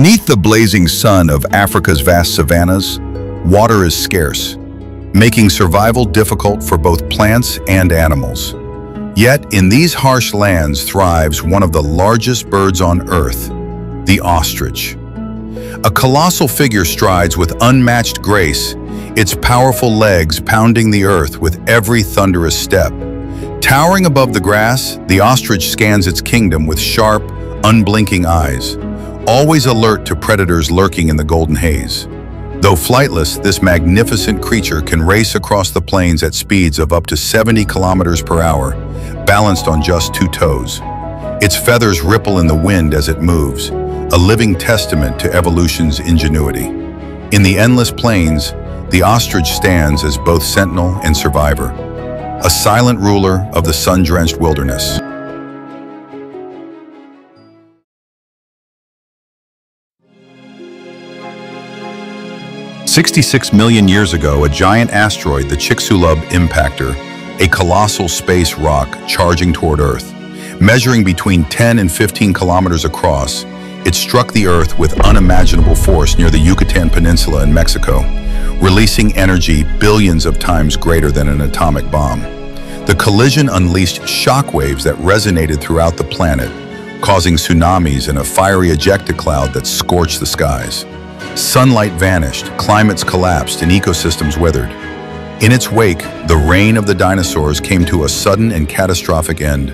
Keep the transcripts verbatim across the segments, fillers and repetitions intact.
Beneath the blazing sun of Africa's vast savannas, water is scarce, making survival difficult for both plants and animals. Yet, in these harsh lands thrives one of the largest birds on Earth, the ostrich. A colossal figure strides with unmatched grace, its powerful legs pounding the earth with every thunderous step. Towering above the grass, the ostrich scans its kingdom with sharp, unblinking eyes, always alert to predators lurking in the golden haze. Though flightless, this magnificent creature can race across the plains at speeds of up to seventy kilometers per hour, balanced on just two toes. Its feathers ripple in the wind as it moves, a living testament to evolution's ingenuity. In the endless plains, the ostrich stands as both sentinel and survivor, a silent ruler of the sun-drenched wilderness. sixty-six million years ago, a giant asteroid, the Chicxulub impactor, a colossal space rock charging toward Earth. Measuring between ten and fifteen kilometers across, it struck the Earth with unimaginable force near the Yucatan Peninsula in Mexico, releasing energy billions of times greater than an atomic bomb. The collision unleashed shockwaves that resonated throughout the planet, causing tsunamis and a fiery ejecta cloud that scorched the skies. Sunlight vanished, climates collapsed, and ecosystems withered. In its wake, the reign of the dinosaurs came to a sudden and catastrophic end.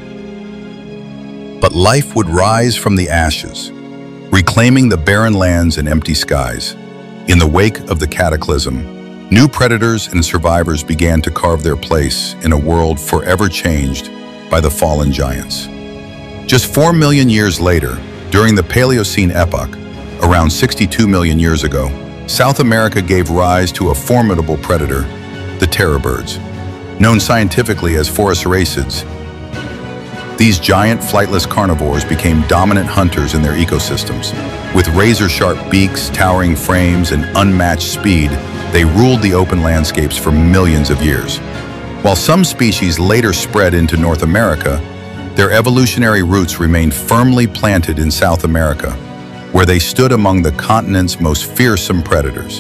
But life would rise from the ashes, reclaiming the barren lands and empty skies. In the wake of the cataclysm, new predators and survivors began to carve their place in a world forever changed by the fallen giants. Just four million years later, during the Paleocene epoch, around sixty-two million years ago, South America gave rise to a formidable predator, the terror birds. Known scientifically as Purussaurus, these giant flightless carnivores became dominant hunters in their ecosystems. With razor-sharp beaks, towering frames, and unmatched speed, they ruled the open landscapes for millions of years. While some species later spread into North America, their evolutionary roots remained firmly planted in South America, where they stood among the continent's most fearsome predators.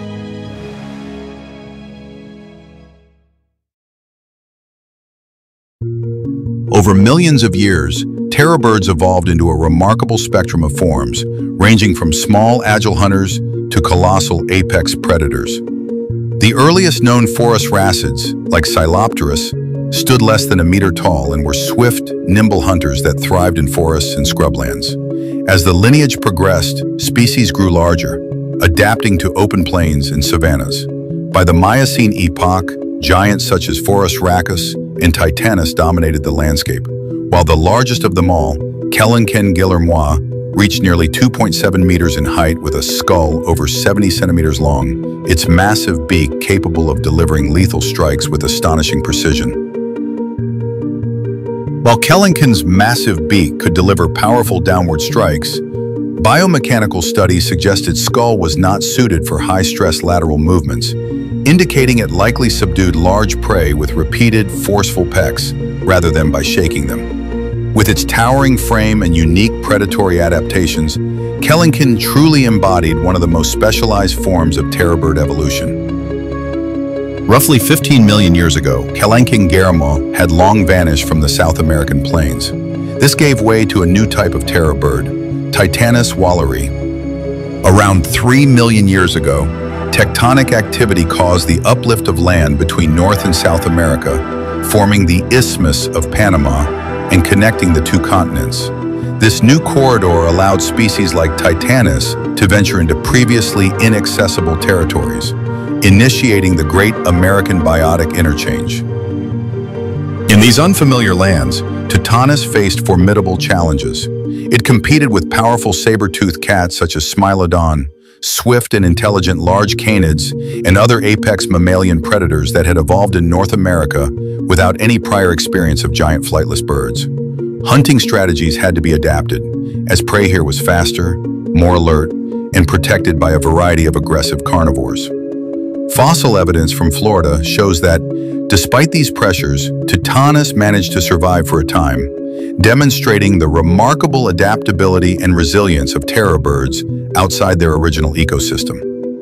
Over millions of years, terror birds evolved into a remarkable spectrum of forms, ranging from small, agile hunters to colossal apex predators. The earliest known forest racids, like Psilopterus, stood less than a meter tall and were swift, nimble hunters that thrived in forests and scrublands. As the lineage progressed, species grew larger, adapting to open plains and savannas. By the Miocene epoch, giants such as Purussaurus and Titanis dominated the landscape, while the largest of them all, Kelenken reached nearly two point seven meters in height with a skull over seventy centimeters long, its massive beak capable of delivering lethal strikes with astonishing precision. While Kelenken's massive beak could deliver powerful downward strikes, biomechanical studies suggested skull was not suited for high-stress lateral movements, indicating it likely subdued large prey with repeated, forceful pecks rather than by shaking them. With its towering frame and unique predatory adaptations, Kelenken truly embodied one of the most specialized forms of terror bird evolution. Roughly fifteen million years ago, Kelenken had long vanished from the South American plains. This gave way to a new type of terror bird, Titanis walleri. Around three million years ago, tectonic activity caused the uplift of land between North and South America, forming the Isthmus of Panama and connecting the two continents. This new corridor allowed species like Titanis to venture into previously inaccessible territories, initiating the Great American Biotic Interchange. In these unfamiliar lands, Titanis faced formidable challenges. It competed with powerful saber-toothed cats such as Smilodon, swift and intelligent large canids, and other apex mammalian predators that had evolved in North America without any prior experience of giant flightless birds. Hunting strategies had to be adapted, as prey here was faster, more alert, and protected by a variety of aggressive carnivores. Fossil evidence from Florida shows that, despite these pressures, Titanis managed to survive for a time, demonstrating the remarkable adaptability and resilience of terror birds outside their original ecosystem.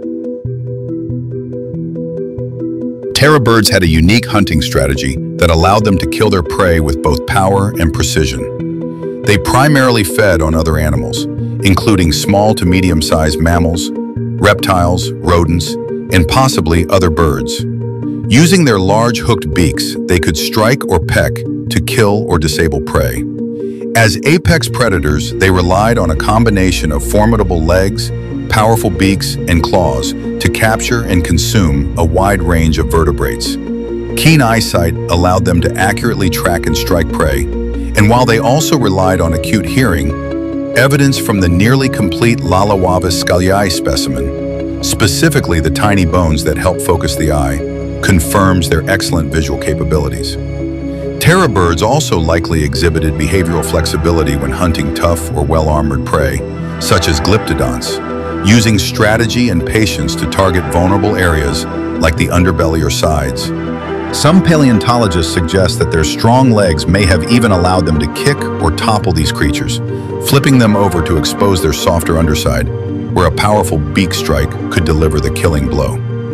Terror birds had a unique hunting strategy that allowed them to kill their prey with both power and precision. They primarily fed on other animals, including small to medium-sized mammals, reptiles, rodents, and possibly other birds. Using their large hooked beaks, they could strike or peck to kill or disable prey. As apex predators, they relied on a combination of formidable legs, powerful beaks, and claws to capture and consume a wide range of vertebrates. Keen eyesight allowed them to accurately track and strike prey, and while they also relied on acute hearing, evidence from the nearly complete Lalawavis scalii specimen, specifically the tiny bones that help focus the eye, confirms their excellent visual capabilities. Terror birds also likely exhibited behavioral flexibility when hunting tough or well-armored prey, such as glyptodonts, using strategy and patience to target vulnerable areas like the underbelly or sides. Some paleontologists suggest that their strong legs may have even allowed them to kick or topple these creatures, flipping them over to expose their softer underside, where a powerful beak strike could deliver the killing blow.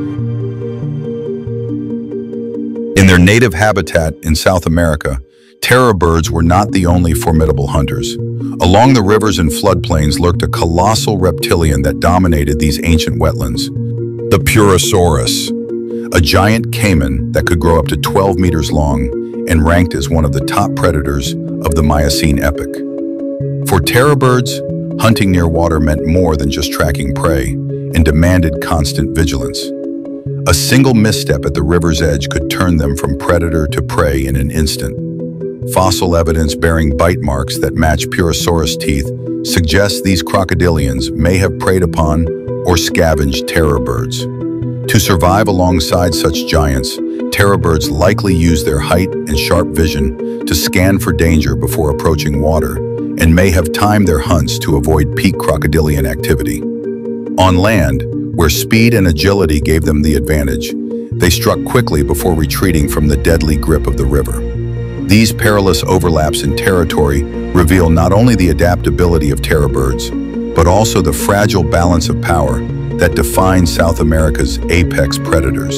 In their native habitat in South America, terror birds were not the only formidable hunters. Along the rivers and floodplains lurked a colossal reptilian that dominated these ancient wetlands, the Purussaurus, a giant caiman that could grow up to twelve meters long and ranked as one of the top predators of the Miocene epoch. For terror birds, hunting near water meant more than just tracking prey and demanded constant vigilance. A single misstep at the river's edge could turn them from predator to prey in an instant. Fossil evidence bearing bite marks that match Purussaurus teeth suggests these crocodilians may have preyed upon or scavenged terror birds. To survive alongside such giants, terror birds likely use their height and sharp vision to scan for danger before approaching water and may have timed their hunts to avoid peak crocodilian activity. On land, where speed and agility gave them the advantage, they struck quickly before retreating from the deadly grip of the river. These perilous overlaps in territory reveal not only the adaptability of terror birds, but also the fragile balance of power that defines South America's apex predators.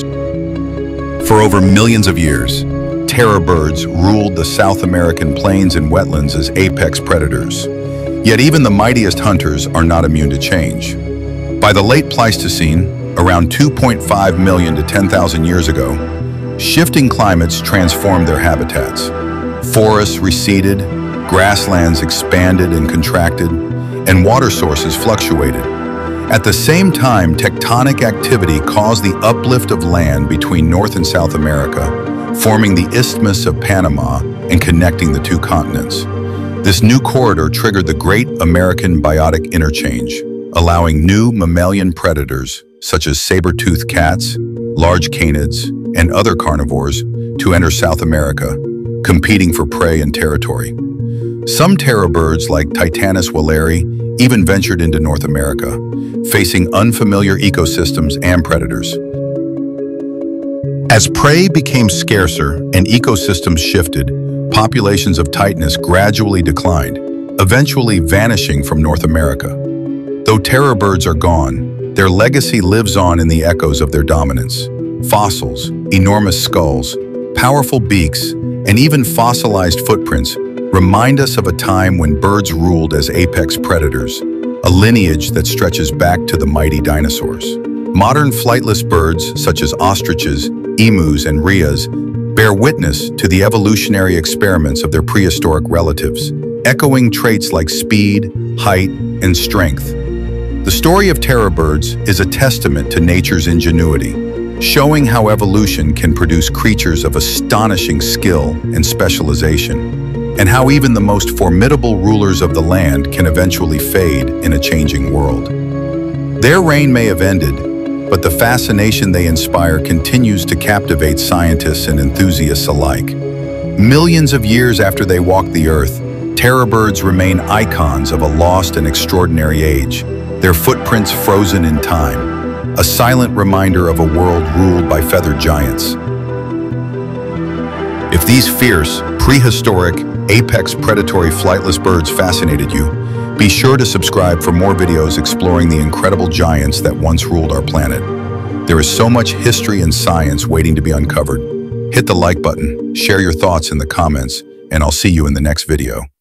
For over millions of years, terror birds ruled the South American plains and wetlands as apex predators. Yet even the mightiest hunters are not immune to change. By the late Pleistocene, around two point five million to ten thousand years ago, shifting climates transformed their habitats. Forests receded, grasslands expanded and contracted, and water sources fluctuated. At the same time, tectonic activity caused the uplift of land between North and South America, forming the Isthmus of Panama and connecting the two continents. This new corridor triggered the Great American Biotic Interchange, allowing new mammalian predators, such as saber-toothed cats, large canids, and other carnivores, to enter South America, competing for prey and territory. Some terror birds, like Titanis walleri, even ventured into North America, facing unfamiliar ecosystems and predators. As prey became scarcer and ecosystems shifted, populations of Titanis gradually declined, eventually vanishing from North America. Though terror birds are gone, their legacy lives on in the echoes of their dominance. Fossils, enormous skulls, powerful beaks, and even fossilized footprints remind us of a time when birds ruled as apex predators, a lineage that stretches back to the mighty dinosaurs. Modern flightless birds, such as ostriches, emus, and rheas, bear witness to the evolutionary experiments of their prehistoric relatives, echoing traits like speed, height, and strength. The story of terror birds is a testament to nature's ingenuity, showing how evolution can produce creatures of astonishing skill and specialization, and how even the most formidable rulers of the land can eventually fade in a changing world. Their reign may have ended, but the fascination they inspire continues to captivate scientists and enthusiasts alike. Millions of years after they walk the earth, terror birds remain icons of a lost and extraordinary age, their footprints frozen in time, a silent reminder of a world ruled by feathered giants. If these fierce, prehistoric, apex predatory flightless birds fascinated you, be sure to subscribe for more videos exploring the incredible giants that once ruled our planet. There is so much history and science waiting to be uncovered. Hit the like button, share your thoughts in the comments, and I'll see you in the next video.